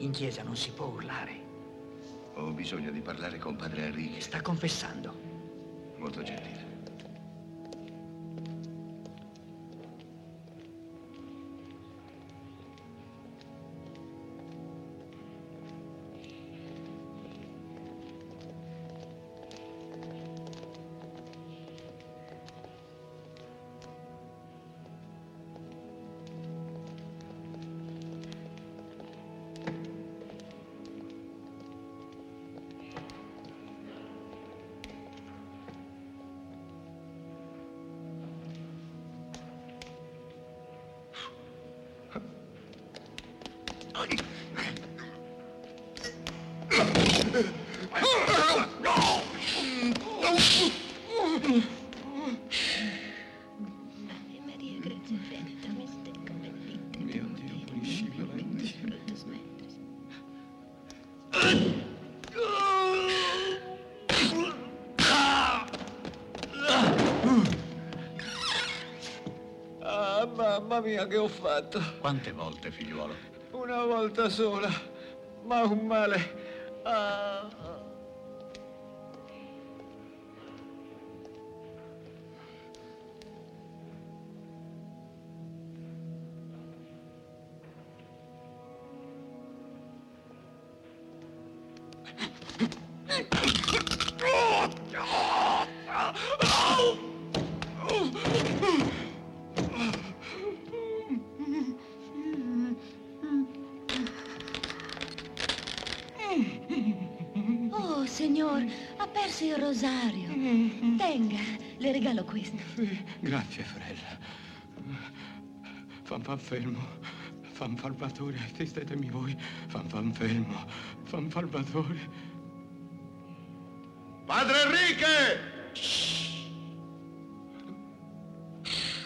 In chiesa non si può urlare. Ho bisogno di parlare con padre Enrique. Sta confessando. Molto gentile. Maria, grazia benedetta, mistecca benedetta. Mio Dio, pulisci i violenti. Frutos ventris. Ah, mamma mia, che ho fatto? Quante volte, figliuolo? Una volta sola, ma un male. Ah. Oh, signor, ha perso il rosario. Tenga, le regalo questo. Grazie, sorella. Fan fermo. Fan salvatore, assistetemi voi. Fan fermo. Fan salvatore. Padre Enrique!